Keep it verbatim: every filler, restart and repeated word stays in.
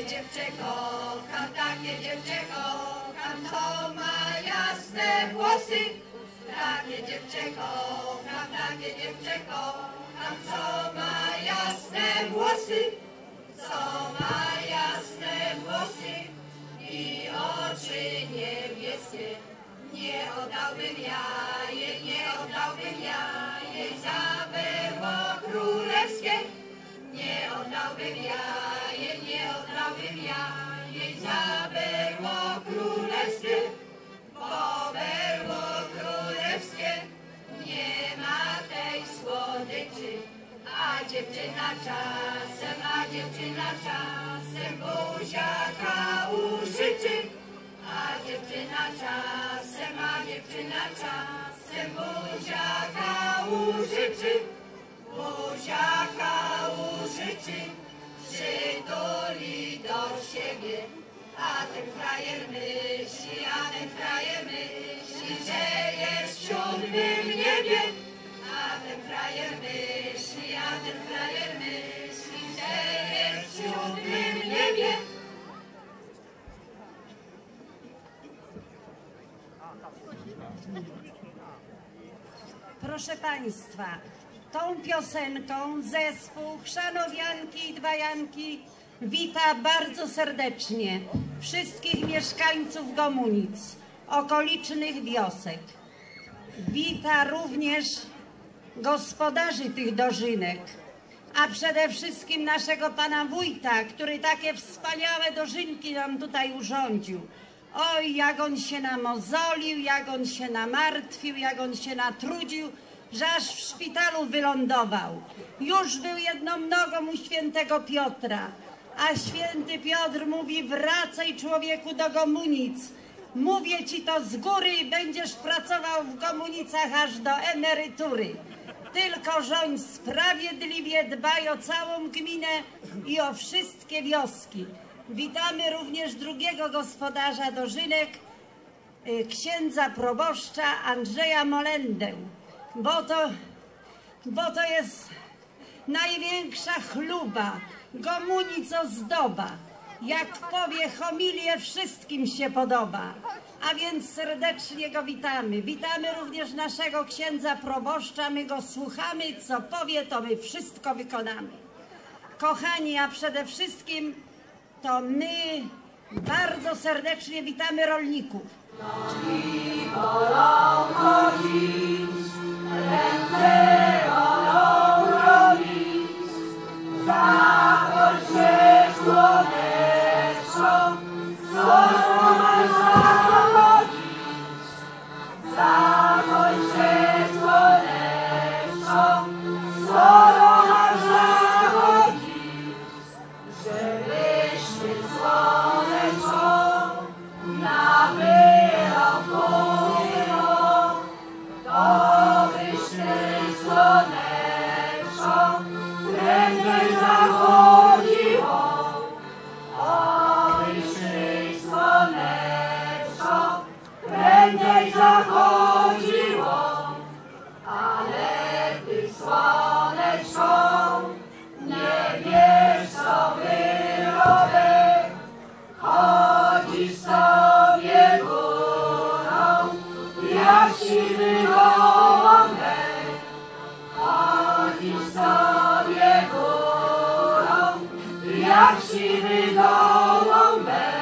dziewczę kocham, takie dziewczę kocham, co ma jasne włosy. Takie dziewczę kocham, takie dziewczę kocham, co ma jasne włosy. Co ma jasne włosy i oczy niebieskie. Nie oddałbym ja jej, nie oddałbym ja jej za berło królewskie. Nie oddałbym ja jej, nie oddałbym ja jej za berło królewskie. Bo berło królewskie nie ma tej słodyczy. A dziewczyna czasem, a dziewczyna czasem buziaka użyczy. A dziewczyna czasem, a dziewczyna czasem buziaka użyczy. Buziaka użyczy, przytuli do siebie. A ten frajer myśli, a ten frajer myśli, że jest w siódmym niebie. A ten frajer myśli, a ten frajer myśli, że jest w siódmym niebie. Proszę Państwa, tą piosenką zespół Chrzanowianki i Dwajanki wita bardzo serdecznie wszystkich mieszkańców Gomunic, okolicznych wiosek. Wita również gospodarzy tych dożynek, a przede wszystkim naszego pana wójta, który takie wspaniałe dożynki nam tutaj urządził. Oj, jak on się namozolił, jak on się namartwił, jak on się natrudził, że aż w szpitalu wylądował. Już był jedną nogą u świętego Piotra, a święty Piotr mówi: wracaj, człowieku, do Gomunic. Mówię ci to z góry i będziesz pracował w Gomunicach aż do emerytury. Tylko rządź sprawiedliwie, dbaj o całą gminę i o wszystkie wioski. Witamy również drugiego gospodarza dożynek, księdza proboszcza Andrzeja Molendę, bo to, bo to jest największa chluba, Gomunic ozdoba. Jak powie homilię, wszystkim się podoba. A więc serdecznie go witamy. Witamy również naszego księdza proboszcza. My go słuchamy, co powie, to my wszystko wykonamy. Kochani, a przede wszystkim to my bardzo serdecznie witamy rolników. Nogi bolą chodzić, ręce bolą robić, zachodź się słoneczko, słońce zachodzić, zachodź się słoneczko, słońce zachodzić, żebyśmy słoneczko nabylał płyną, to byśmy słoneczko prędzej zachodziło. Obyśmy słoneczko prędzej zachodziło, ale ty słoneczko nie wiesz, co wyrobek, chodzisz sobie górą jak siwy gołąbek, chodzisz sobie górą jak siwy gołąbek.